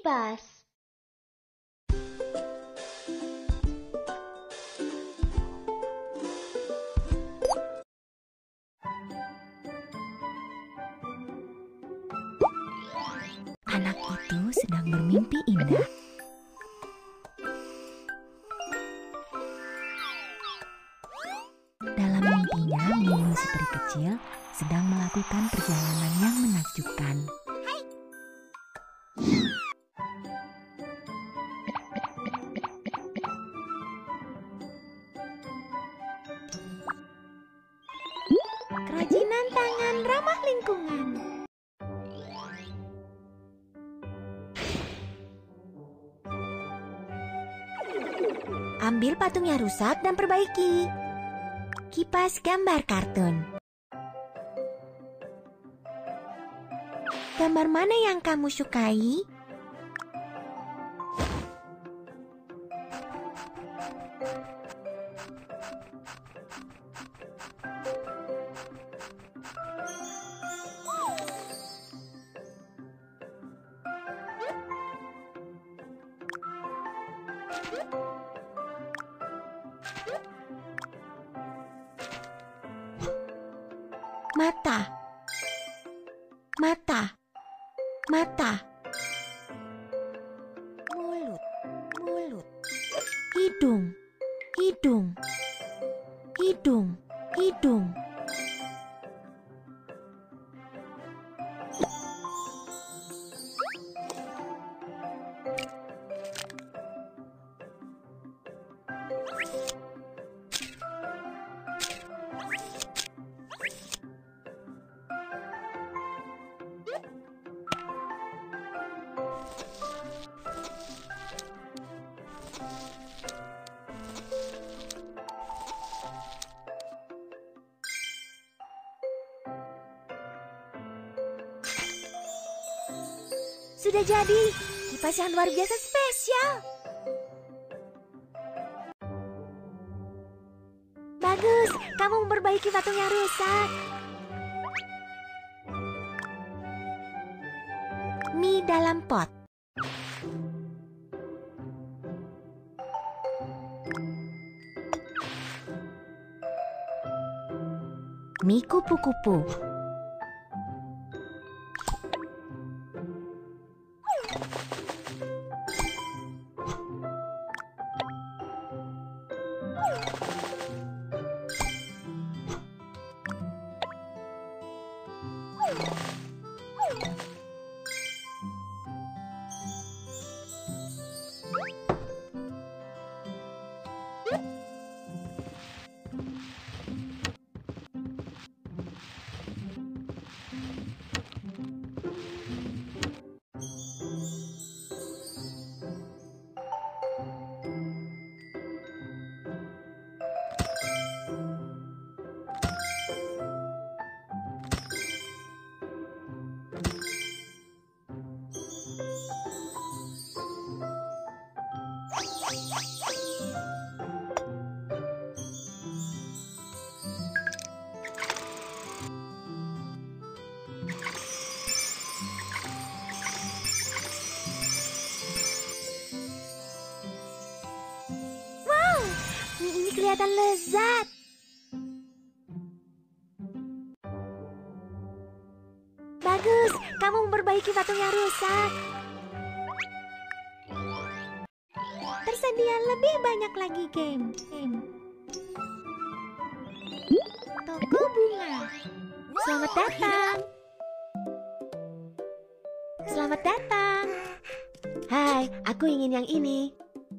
kipas. Anak itu sedang bermimpi indah. Dalam mimpinya, Mimi si peri kecil sedang melakukan perjalanan yang menakjubkan. Kerajinan tangan ramah lingkungan. Ambil patung yang rusak dan perbaiki. Kipas gambar kartun. Gambar mana yang kamu sukai? Mata, mata, mata. Mulut, mulut. Hidung, hidung, hidung, hidung. Sudah jadi, kipas yang luar biasa spesial. Bagus, kamu memperbaiki patung yang rusak. Mie dalam pot. Mie kupu-kupu. Mie ini kelihatan lezat. Bagus, kamu memperbaiki patung yang rusak. Tersedia lebih banyak lagi game. Toko bunga. Selamat datang. Selamat datang. Hai, aku ingin yang ini.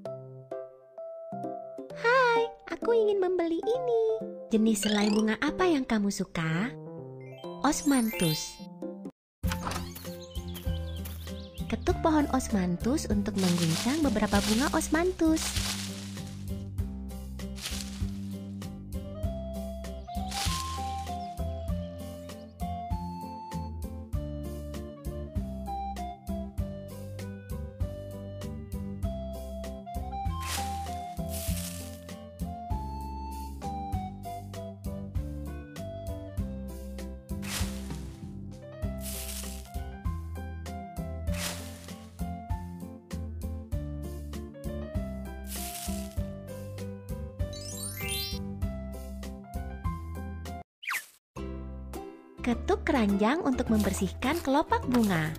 Hai, aku ingin membeli ini. Jenis selai bunga apa yang kamu suka? Osmanthus. Ketuk pohon osmanthus untuk mengguncang beberapa bunga osmanthus. Ketuk keranjang untuk membersihkan kelopak bunga.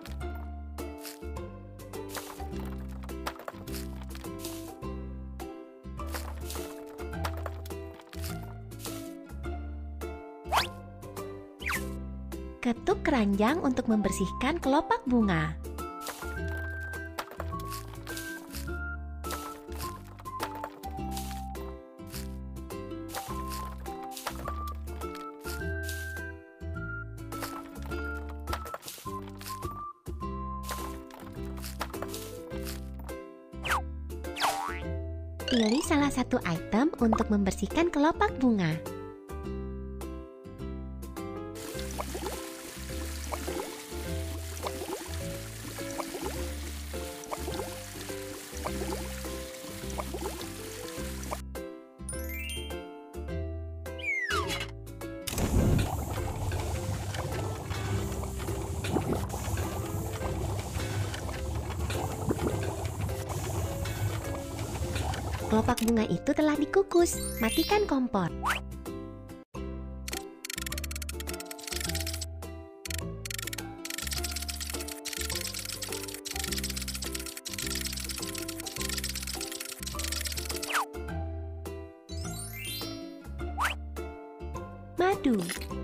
Ketuk keranjang untuk membersihkan kelopak bunga. Pilih salah satu item untuk membersihkan kelopak bunga. Kelopak bunga itu telah dikukus. Matikan kompor. Madu.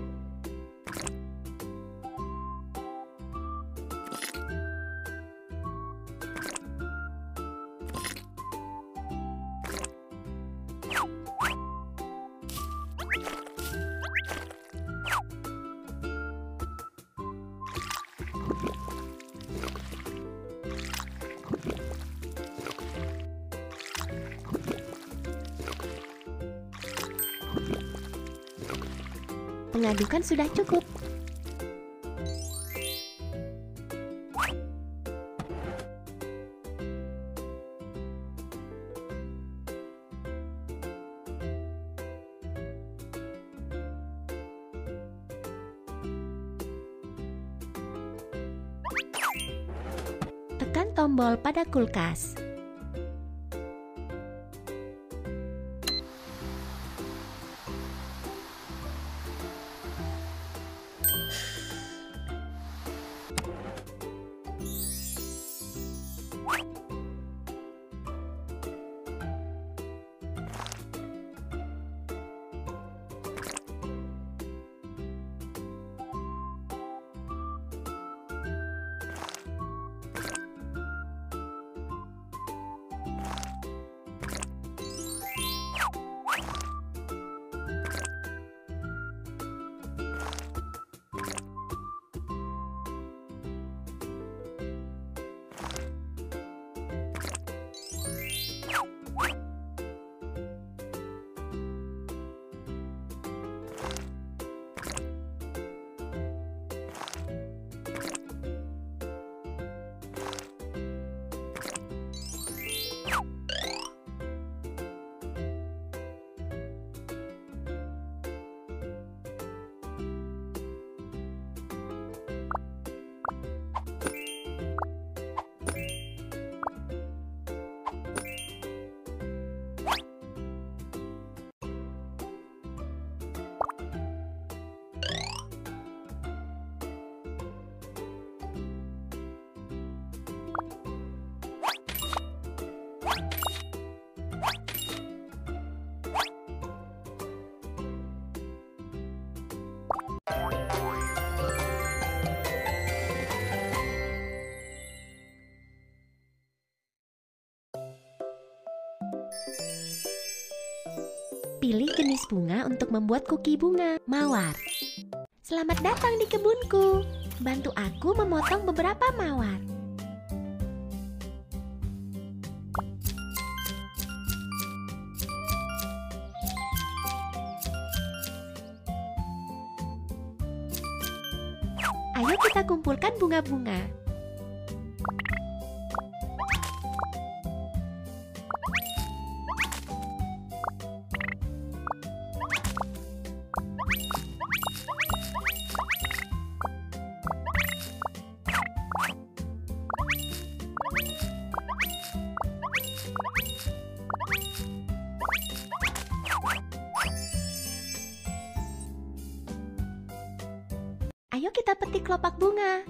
Pengadukan sudah cukup. Tekan tombol pada kulkas. Pilih jenis bunga untuk membuat kuki bunga. Mawar. Selamat datang di kebunku. Bantu aku memotong beberapa mawar. Ayo kita kumpulkan bunga-bunga. kita petik kelopak bunga.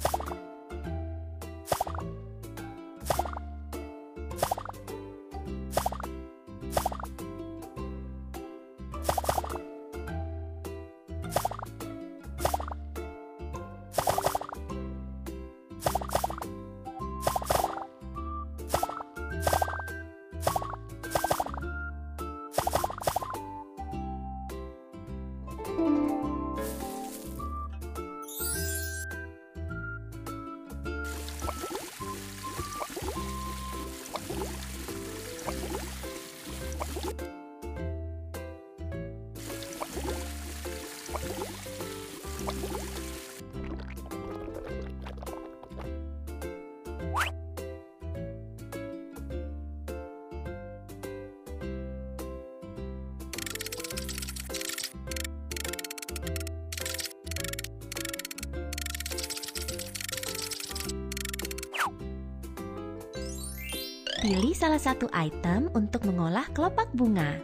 Pilih salah satu item untuk mengolah kelopak bunga.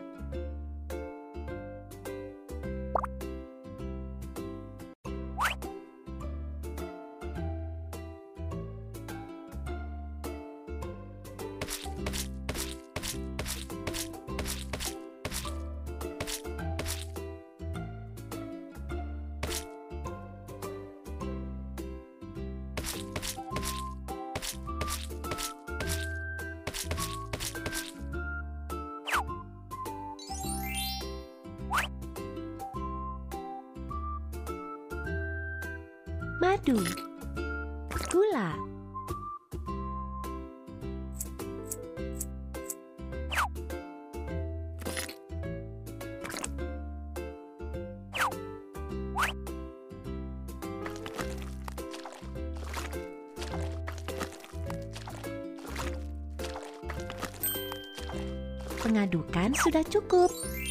Madu, gula, pengadukan sudah cukup.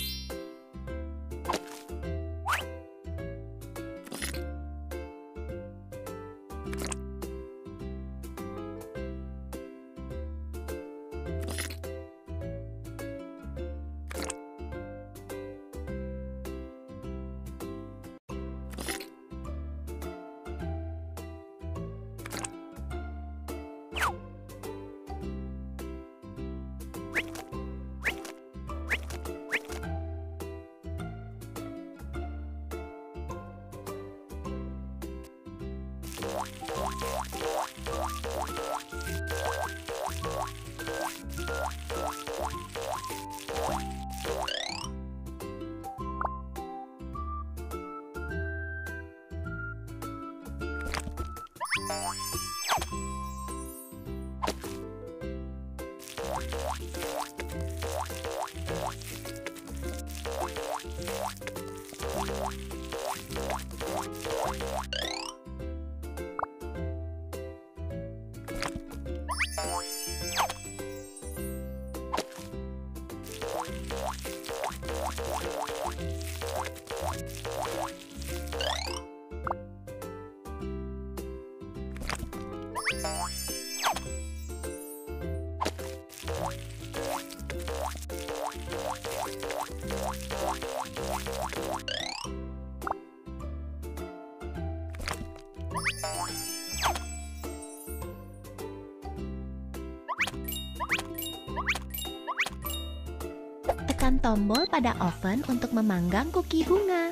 Tekan tombol pada oven untuk memanggang kuki bunga.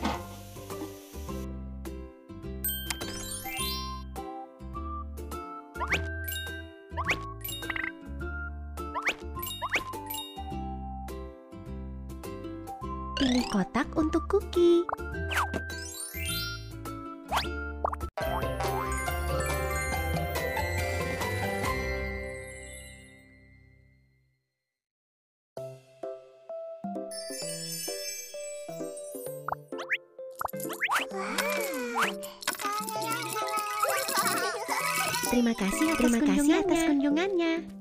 Pilih kotak untuk kuki. Terima kasih atas kunjungannya.